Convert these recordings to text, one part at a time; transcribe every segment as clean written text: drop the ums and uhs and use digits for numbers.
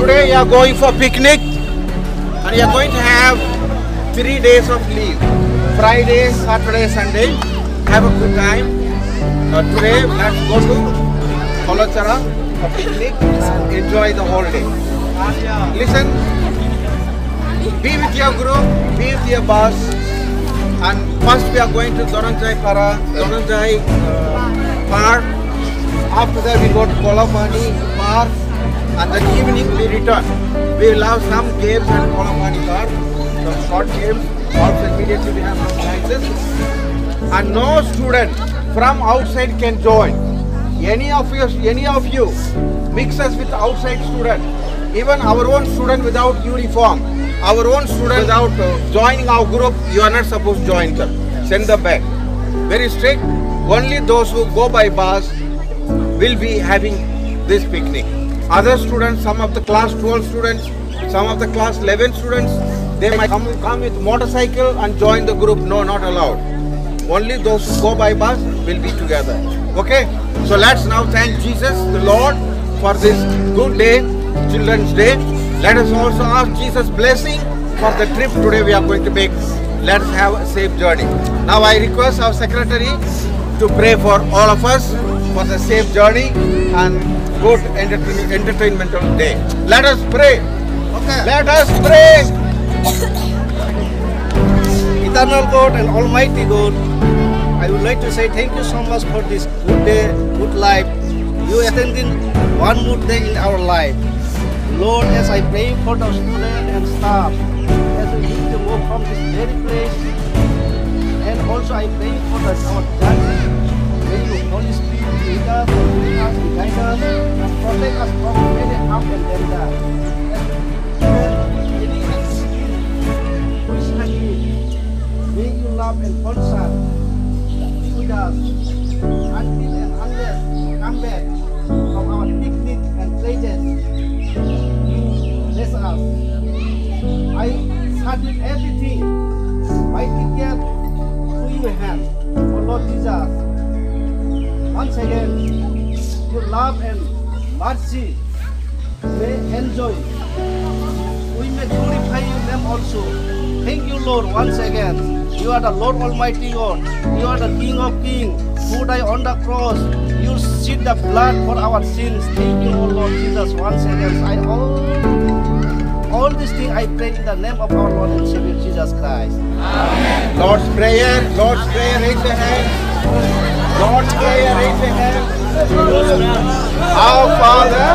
today you are going for picnic and you are going to have 3 days of leave. Friday, Saturday, Sunday. Have a good time. Today let's go to Kolachara for picnic and enjoy the whole day. Listen, be with your group, be with your boss, and first we are going to Donanjai Park. After that we go to Kolapani Park, and then evening we return. We will have some games at Kolapani Park, some short games. Also immediately we have some prizes. And no student from outside can join. Any of you mix us with outside student. Even our own student without uniform, our own student without joining our group, you are not supposed to join them. Send them back. Very strict. Only those who go by bus will be having this picnic. Other students, some of the class 12 students, some of the class 11 students, they might come with motorcycle and join the group. No, not allowed. Only those who go by bus will be together. Okay? So let's now thank Jesus, the Lord, for this good day, Children's Day. Let us also ask Jesus' blessing for the trip today we are going to make. Let us have a safe journey. Now I request our secretary to pray for all of us for the safe journey and good entertainmental day. Let us pray. Okay. Let us pray. Eternal God and Almighty God, I would like to say thank you so much for this good day, good life. You attending one more day in our life. Lord, as I pray for the students and staff, as we need to move from this very place, and also I pray for our journey. May you, Holy Spirit, lead us, guide us, and protect us from many up and down. May you love and concern with us until and unless we come back from our picnic and places. Bless us. I submit everything, my ticket to your hand, oh Lord Jesus. Once again, your love and mercy may enjoy. We may glorify your name also. Thank you, Lord, once again. You are the Lord Almighty God. You are the King of Kings, who died on the cross. You shed the blood for our sins. Thank you, O Lord Jesus, once again. All these things I pray in the name of our Lord and Savior Jesus Christ. Amen. Lord's Prayer, raise your hand. Lord's Prayer, raise your hand. Our Father,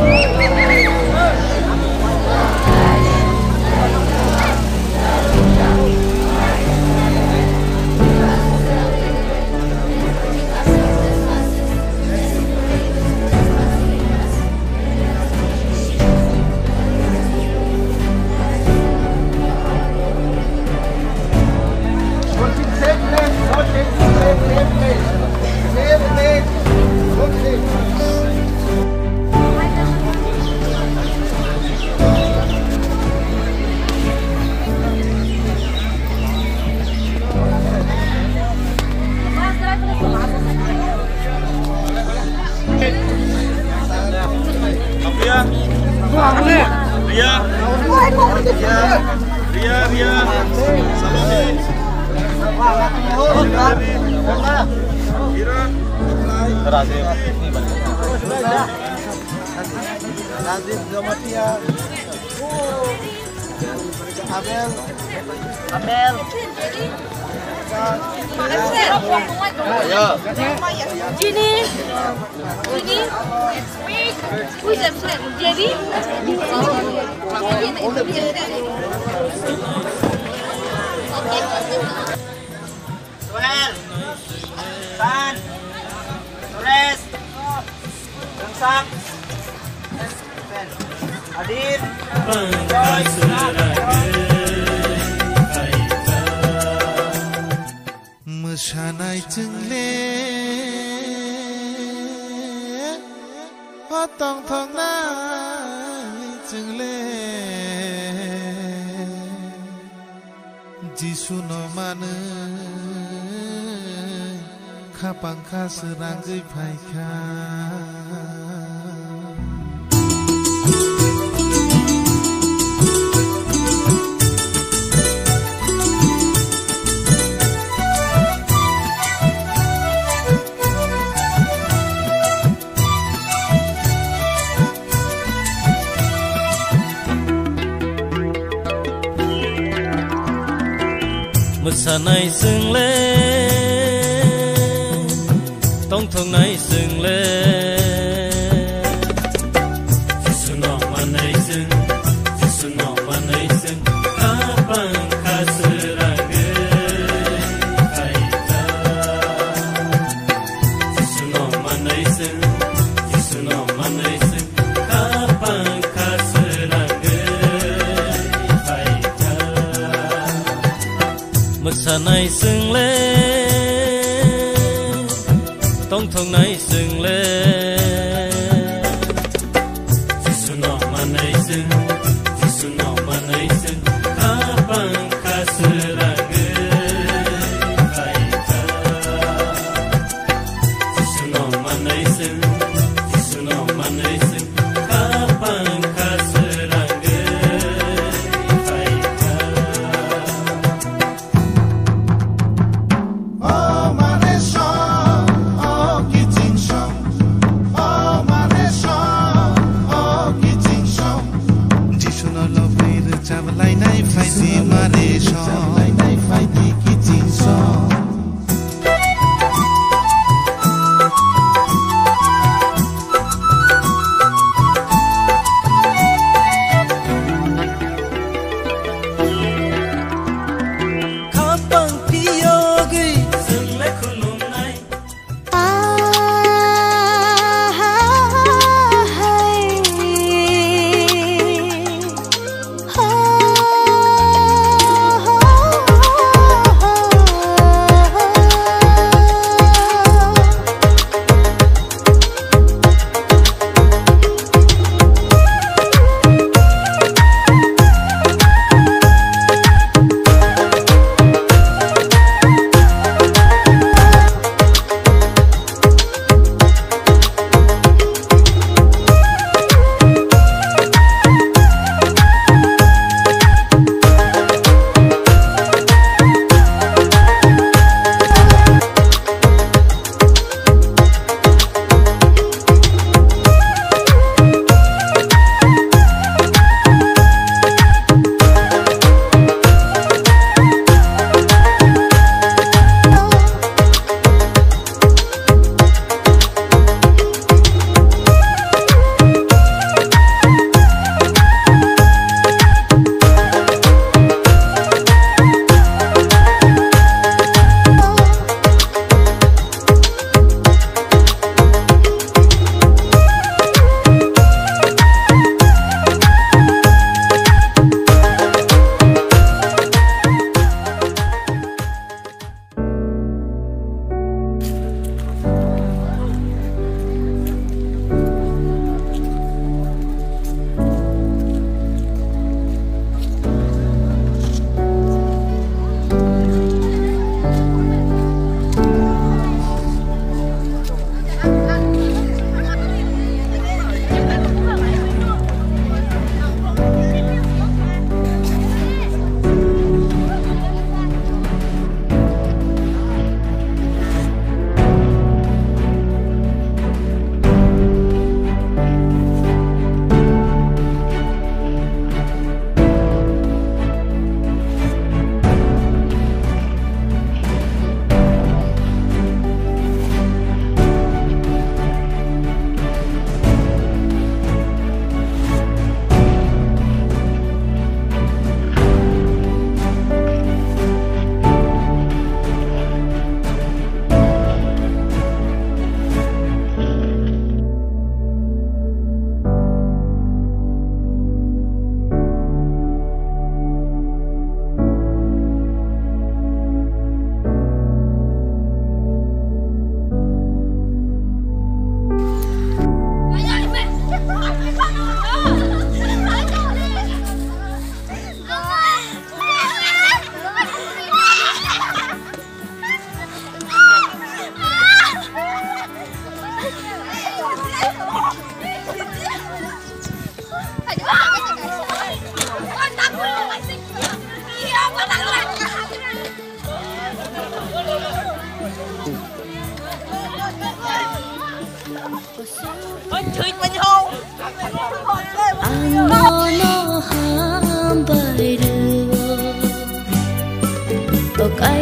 Kapangka seranggai baikkan Mosanai sungle tong thong nai sungle Suno manai sung Suno manai sung Kapang kasuraga Kaita Suno manai sung Suno manai sung Kapang kasuraga Kaita Mosanai sungle tong thong nai sungle Suno manai sung Suno manai sung Kapang kasuraga Kaita Suno manai sung Suno manai sung Kapang kasuraga Kaita Ang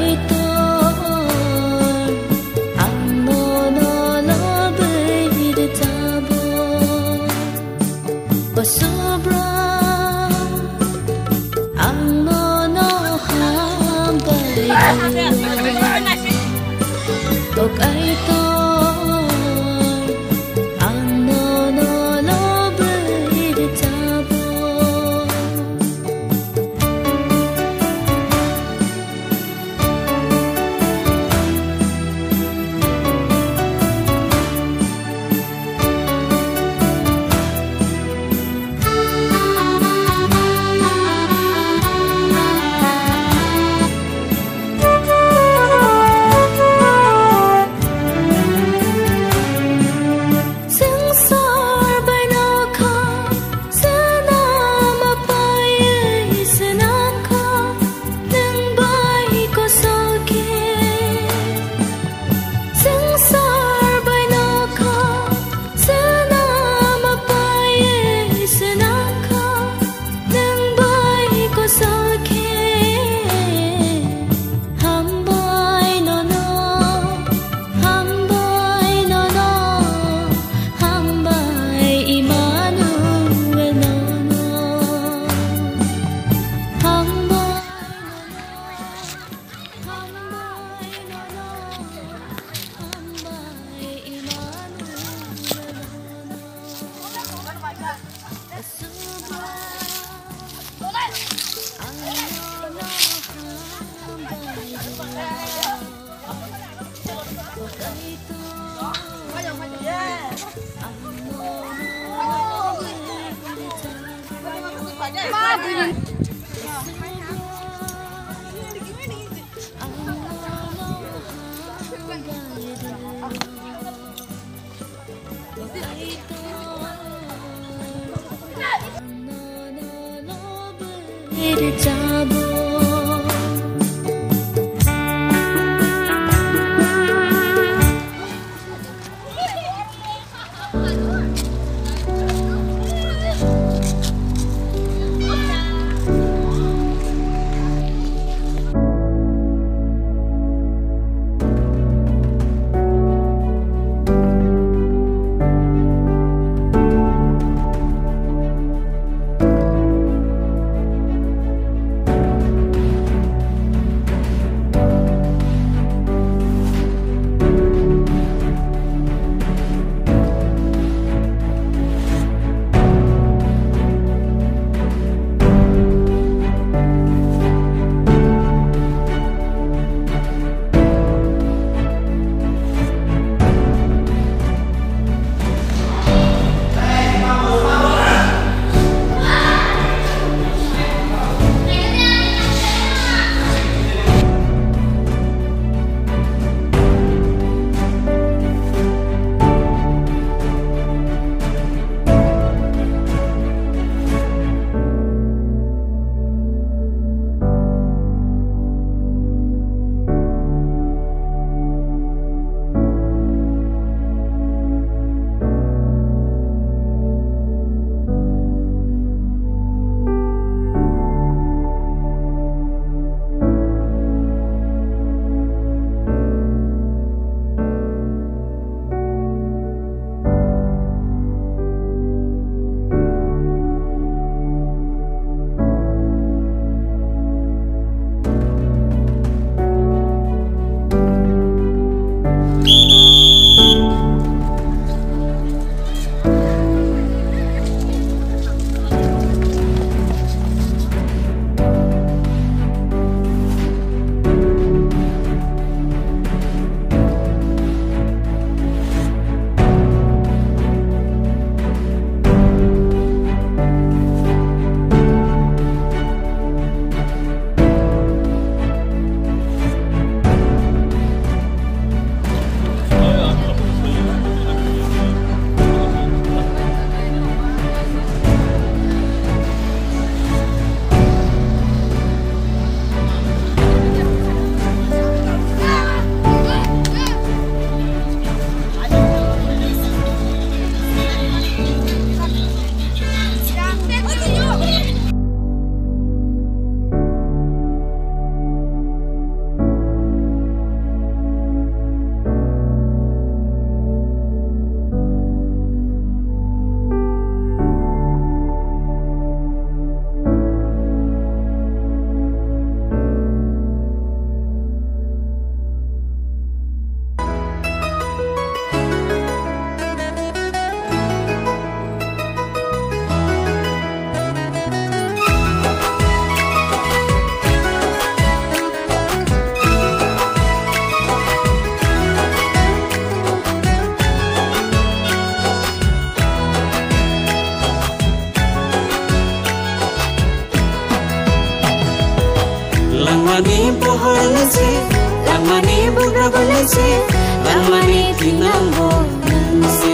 Langmani pohon lesi, langmani beberapa lesi, langmani tinambo nasi.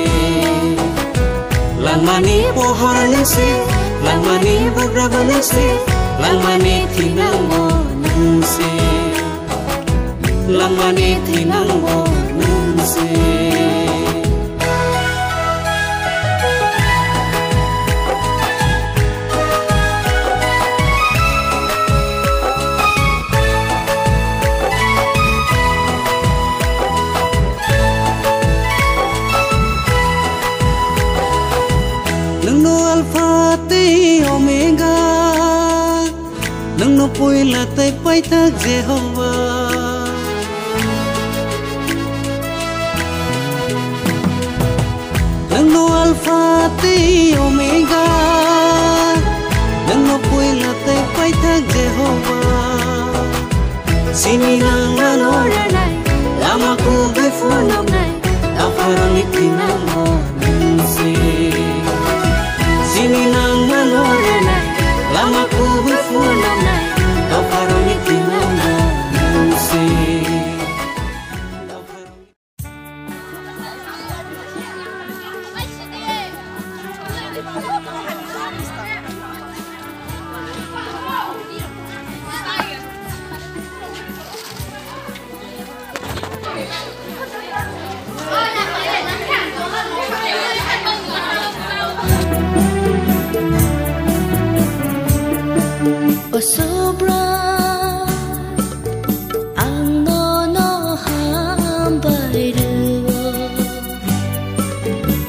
Langmani pohon lesi, langmani beberapa lesi, langmani tinambo nasi. Langmani tinambo nasi. Omega, nang no puila tay paitag Jehovah. Nang no Alpha te Omega, nang no puila tay paitag Jehovah. Sini nang lanoranay, lama ko befunong nay, naparang itinang mo.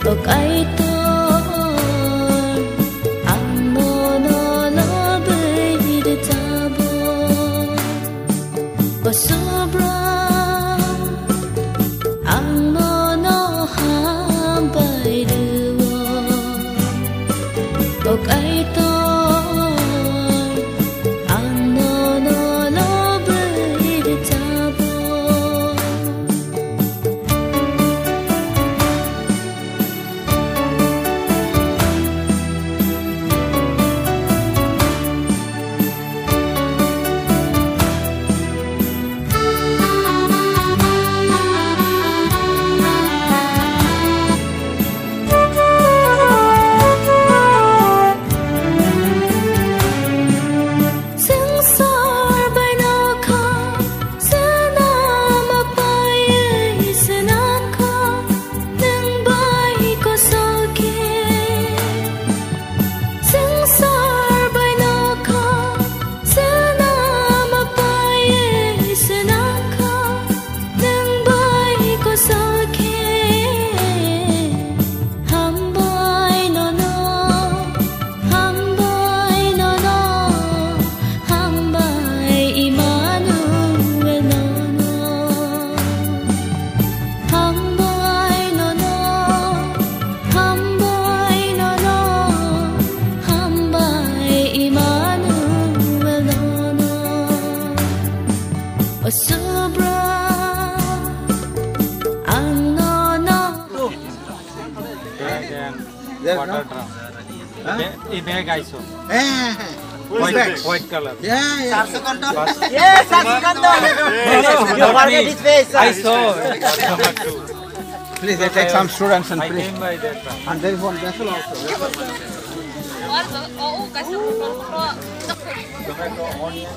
Water drum. In bag I saw. White color. Yeah. Yes, you forget his face. I saw. Please take some students and I please. came by that time. And there is one vessel also. Tomato, onion.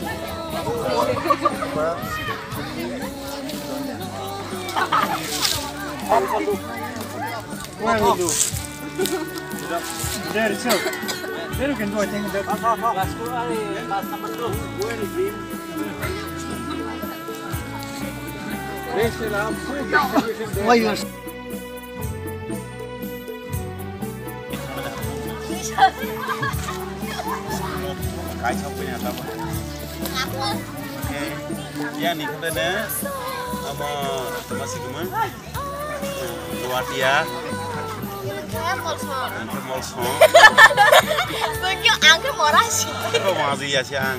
Where will you? There is help. There you can do, I think. That why you are cái xong bây giờ tao ya nih kan ada sama masih kemana luar dia angke murah sih. apa mau aja ya siang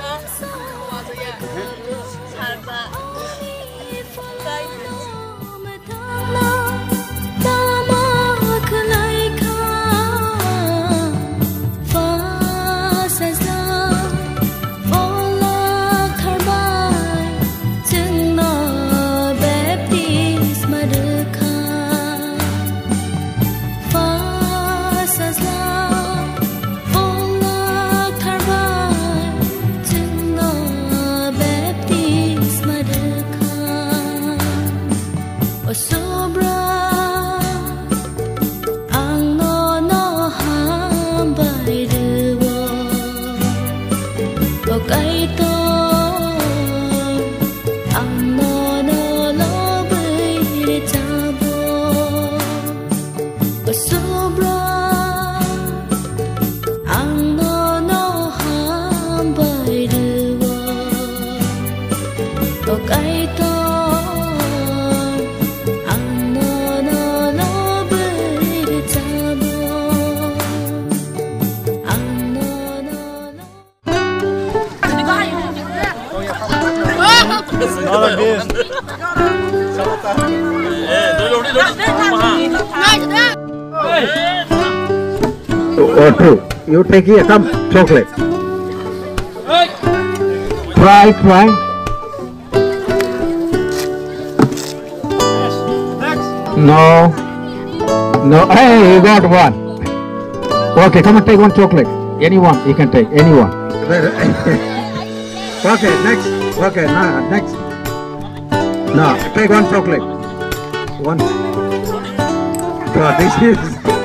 Oh, true. You take here some chocolate. Try. No. Hey, you got one. Okay, come and take one chocolate. Anyone, you can take. Anyone. Okay, next. Okay, next. No, take one chocolate. One. God, this is.